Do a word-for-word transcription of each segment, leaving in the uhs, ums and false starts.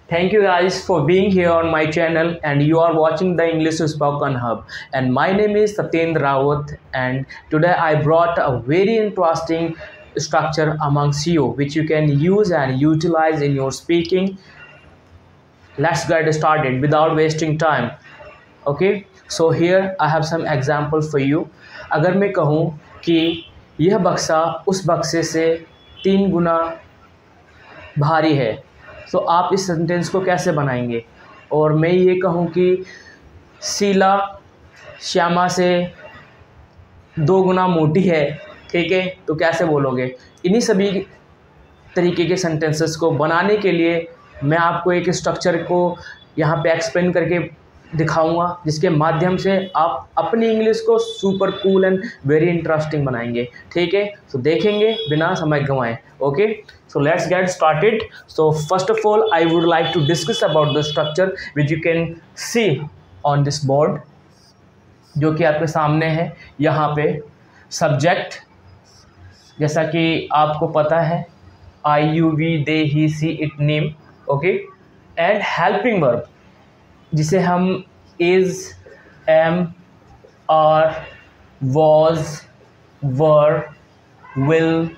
Thank you guys for being here on my channel and you are watching the English Spoken Hub, and my name is Satyendra Rawat, and today I brought a very interesting structure amongst you which you can use and utilize in your speaking. Let's get started without wasting time. Okay, so here I have some example for you. अगर मैं कहूँ कि यह बक्सा उस बक्से से तीन गुना भारी है, तो आप इस सेंटेंस को कैसे बनाएंगे? और मैं ये कहूँ कि शीला श्यामा से दो गुना मोटी है, ठीक है, तो कैसे बोलोगे? इन्हीं सभी तरीके के सेंटेंसेस को बनाने के लिए मैं आपको एक स्ट्रक्चर को यहाँ पे एक्सप्लेन करके दिखाऊंगा, जिसके माध्यम से आप अपनी इंग्लिश को super cool and very interesting बनाएंगे, ठीक है? तो देखेंगे बिना समय गंवाए. Okay, so let's get started. So first of all I would like to discuss about the structure which you can see on this board, जो कि आपके सामने है. यहाँ पे सब्जेक्ट, जैसा कि आपको पता है, I you we they he she it name. Okay, and helping verb, जिसे हम is, am, are, was, were, will,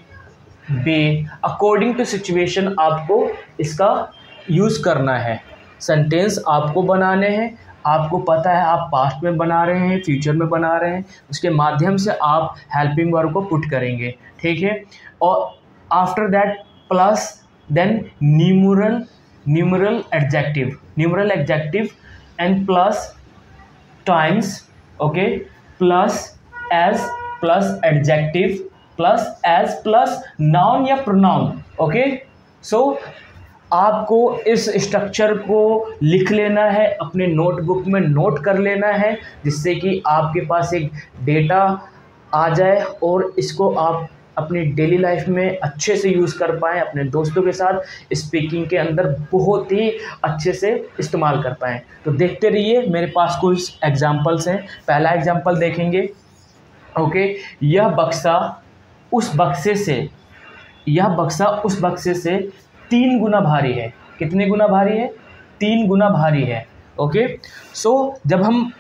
be, according to situation आपको इसका यूज़ करना है. सेंटेंस आपको बनाने हैं, आपको पता है आप पास्ट में बना रहे हैं, फ्यूचर में बना रहे हैं, उसके माध्यम से आप हेल्पिंग वर्ब को पुट करेंगे, ठीक है? और after that plus then numeral numeral adjective numeral adjective and plus times, okay, plus as plus adjective plus as plus noun या प्रोनाउन. ओके, सो आपको इस स्ट्रक्चर को लिख लेना है, अपने नोटबुक में नोट कर लेना है, जिससे कि आपके पास एक डेटा आ जाए और इसको आप अपनी डेली लाइफ में अच्छे से यूज़ कर पाएँ, अपने दोस्तों के साथ स्पीकिंग के अंदर बहुत ही अच्छे से इस्तेमाल कर पाएँ. तो देखते रहिए, मेरे पास कुछ एग्जांपल्स हैं. पहला एग्जांपल देखेंगे. ओके, यह बक्सा उस बक्से से यह बक्सा उस बक्से से तीन गुना भारी है. कितने गुना भारी है? तीन गुना भारी है. ओके, सो जब हम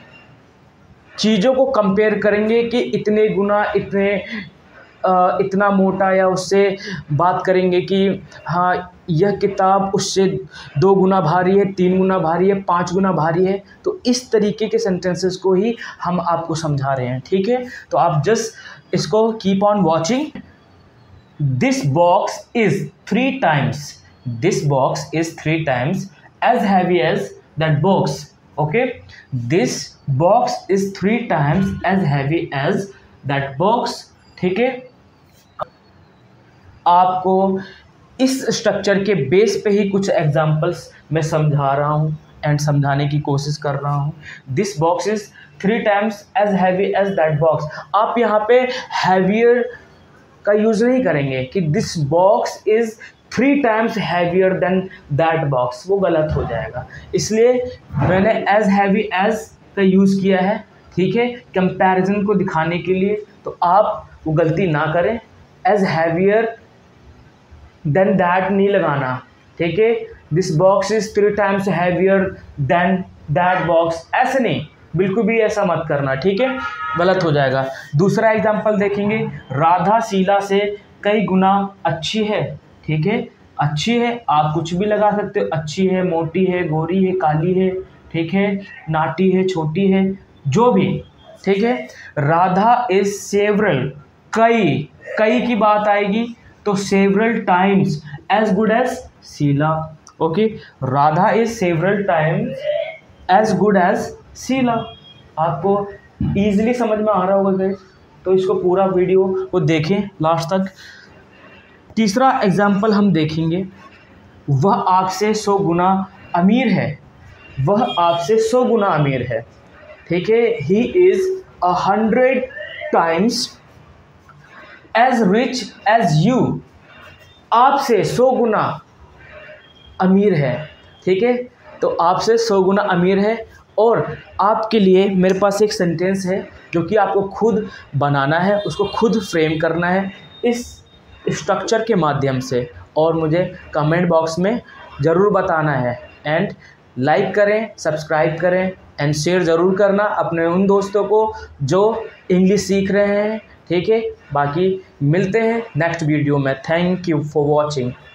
चीज़ों को कंपेयर करेंगे कि इतने गुना, इतने आ, इतना मोटा, या उससे बात करेंगे कि हाँ यह किताब उससे दो गुना भारी है, तीन गुना भारी है, पाँच गुना भारी है, तो इस तरीके के सेंटेंसेस को ही हम आपको समझा रहे हैं, ठीक है? तो आप जस्ट इसको keep on watching. This box is three times this box is three times as heavy as that box. Okay, this box is three times as heavy as that box. ठीक है, आपको इस स्ट्रक्चर के base पे ही कुछ examples मैं समझा रहा हूँ एंड समझाने की कोशिश कर रहा हूँ. This box is three times as heavy as that box. आप यहाँ पे हैवियर का यूज़ नहीं करेंगे कि this box is three times heavier than that box, वो गलत हो जाएगा. इसलिए मैंने एज हैवी एज का यूज़ किया है, ठीक है, कंपैरिजन को दिखाने के लिए. तो आप वो गलती ना करें, एज हैवियर देन दैट नहीं लगाना, ठीक है? This box is three times heavier than that box, ऐसे नहीं, बिल्कुल भी ऐसा मत करना, ठीक है? गलत हो जाएगा. दूसरा एग्जांपल देखेंगे. राधा शीला से कई गुना अच्छी है. ठीक है, अच्छी है आप कुछ भी लगा सकते हो. अच्छी है, मोटी है, गोरी है, काली है, ठीक है, नाटी है, छोटी है, जो भी, ठीक है. राधा इज सेवरल, कई कई की बात आएगी तो several times as good as Sheela. Okay, Radha is several times as good as Sheela. आपको ईजिली समझ में आ रहा होगा गाइस, तो इसको पूरा वीडियो को देखें लास्ट तक. तीसरा एग्जाम्पल हम देखेंगे. वह आपसे सौ गुना अमीर है. वह आपसे सौ गुना अमीर है. ठीक है, he is a hundred times as rich as you. आपसे सौ गुना अमीर है. ठीक है, तो आपसे सौ गुना अमीर है. और आपके लिए मेरे पास एक सेंटेंस है जो कि आपको खुद बनाना है, उसको खुद फ्रेम करना है इस स्ट्रक्चर के माध्यम से, और मुझे कमेंट बॉक्स में ज़रूर बताना है एंड लाइक करें, सब्सक्राइब करें एंड शेयर ज़रूर करना अपने उन दोस्तों को जो इंग्लिश सीख रहे हैं। ठीक है, बाकी मिलते हैं नेक्स्ट वीडियो में। Thank you for watching.